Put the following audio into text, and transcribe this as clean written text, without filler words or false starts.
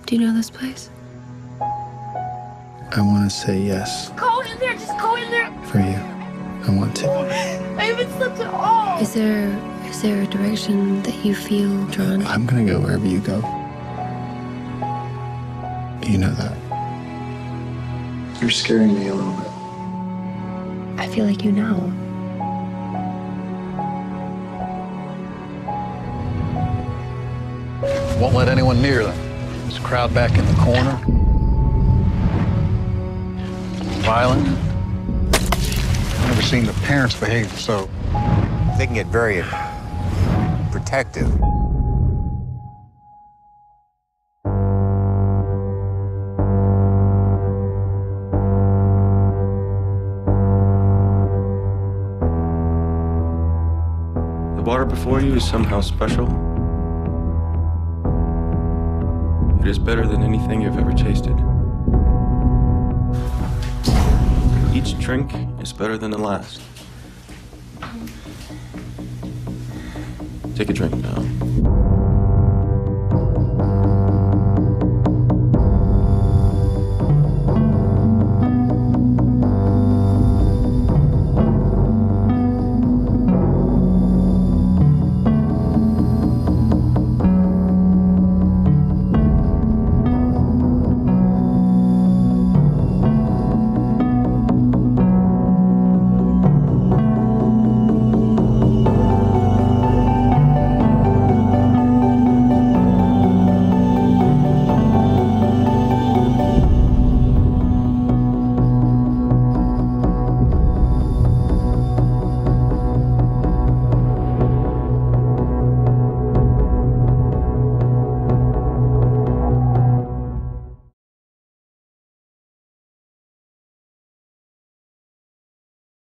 Do you know this place? I want to say yes. Go in there, just go in there. For you. I want to. I haven't slept at all. Is there a direction that you feel drawn to? I'm going to go wherever you go. You know that. You're scaring me a little bit. I feel like you know. Won't let anyone near them. There's a crowd back in the corner. Violent. I've never seen the parents behave so. They can get very protective. The water before you is somehow special. It is better than anything you've ever tasted. Each drink is better than the last. Take a drink now.